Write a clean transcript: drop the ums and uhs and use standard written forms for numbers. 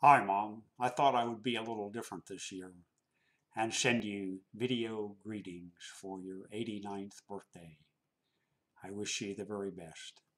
Hi, Mom. I thought I would be a little different this year and send you video greetings for your 89th birthday. I wish you the very best.